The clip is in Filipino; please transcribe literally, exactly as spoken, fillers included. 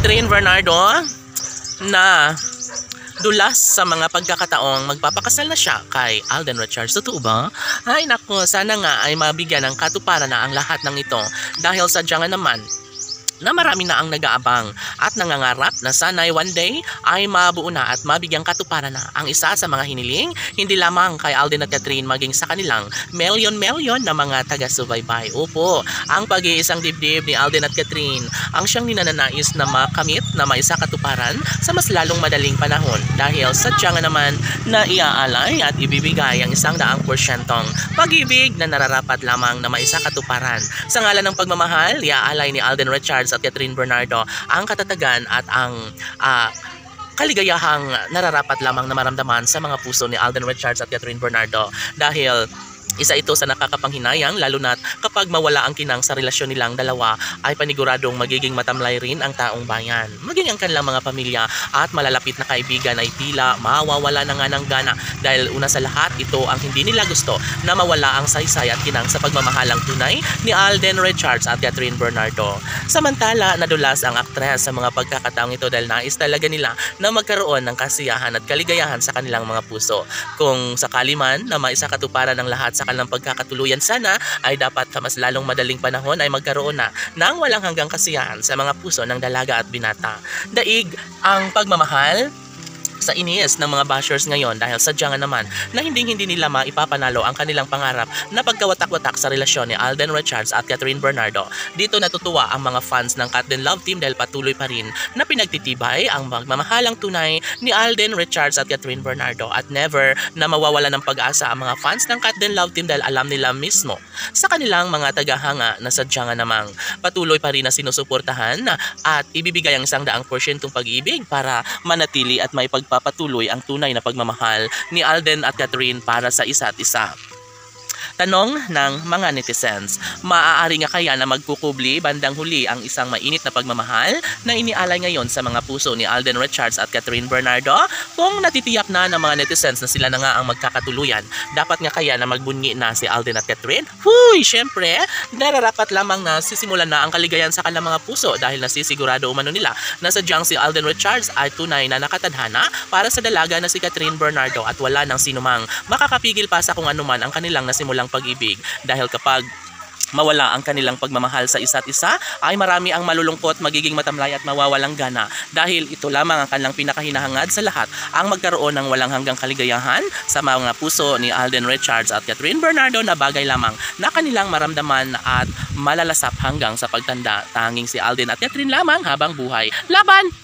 Catherine Bernardo na dulas sa mga pagkakataong magpapakasal na siya kay Alden Richards. Totoo ba? Ay naku, sana nga ay mabigyan ng katuparan na ang lahat ng ito dahil sadyang naman na marami na ang nag-aabang at nangangarap na sana'y one day ay mabuo na at mabigyang katuparan na ang isa sa mga hiniling, hindi lamang kay Alden at Catherine maging sa kanilang milyon-milyon na mga taga-subaybay. Opo, ang pag-iisang dibdib ni Alden at Catherine ang siyang ninananais na makamit na maisa katuparan sa mas lalong madaling panahon dahil sadya nga naman na iaalay at ibibigay ang isang daang porsyentong pag-ibig na nararapat lamang na maisa katuparan. Sa ngalan ng pagmamahal, iaalay ni Alden Richards at Catherine Bernardo ang katatagan at ang uh, kaligayahang nararapat lamang na maramdaman sa mga puso ni Alden Richards at Catherine Bernardo dahil isa ito sa nakakapanghinayang lalo na't kapag mawala ang kinang sa relasyon nilang dalawa ay paniguradong magiging matamlay rin ang taong bayan. Maging ang kanilang mga pamilya at malalapit na kaibigan ay tila mawawala na nga ng gana dahil una sa lahat ito ang hindi nila gusto na mawala ang saysay at kinang sa pagmamahalang tunay ni Alden Richards at Catherine Bernardo. Samantala, nadulas ang aktres sa mga pagkakataong ito dahil nais talaga nila na magkaroon ng kasiyahan at kaligayahan sa kanilang mga puso. Kung sakali man na maisakatuparan ng lahat sa kanilang pagkakatuluyan, sana ay dapat sa mas lalong madaling panahon ay magkaroon na ng walang hanggang kasiyahan sa mga puso ng dalaga at binata. Daig ang pagmamahal sa inis ng mga bashers ngayon dahil sadya nga naman na hindi-hindi nila maipapanalo ang kanilang pangarap na pagkawatak-watak sa relasyon ni Alden Richards at Catherine Bernardo. Dito natutuwa ang mga fans ng Kat Den Love Team dahil patuloy pa rin na pinagtitibay ang magmamahalang tunay ni Alden Richards at Catherine Bernardo at never na mawawala ng pag-asa ang mga fans ng Kat Den Love Team dahil alam nila mismo sa kanilang mga tagahanga na sadya nga namang patuloy pa rin na sinusuportahan at ibibigay ang isang daang porsyentong pag-ibig para manatili at may pagpapatuloy papatuloy ang tunay na pagmamahal ni Alden at Catherine para sa isa't isa. Tanong ng mga netizens, maaari nga kaya na magkukubli bandang huli ang isang mainit na pagmamahal na inialay ngayon sa mga puso ni Alden Richards at Catherine Bernardo? Kung natitiyak na ng mga netizens na sila na nga ang magkakatuluyan, dapat nga kaya na magbunyi na si Alden at Catherine? Huy, syempre, nararapat lamang na sisimulan na ang kaligayan sa kanilang mga puso dahil nasisigurado umano nila na sadyang si Alden Richards ay tunay na nakatadhana para sa dalaga na si Catherine Bernardo at wala nang sinumang makakapigil pa sa kung anuman ang kanilang nasimulang pag-ibig dahil kapag mawala ang kanilang pagmamahal sa isa't isa ay marami ang malulungkot, magiging matamlay at mawawalang gana dahil ito lamang ang kanilang pinakahinahangad sa lahat ang magkaroon ng walang hanggang kaligayahan sa mga puso ni Alden Richards at Catherine Bernardo na bagay lamang na kanilang maramdaman at malalasap hanggang sa pagtanda. Tanging si Alden at Catherine lamang habang buhay. Laban!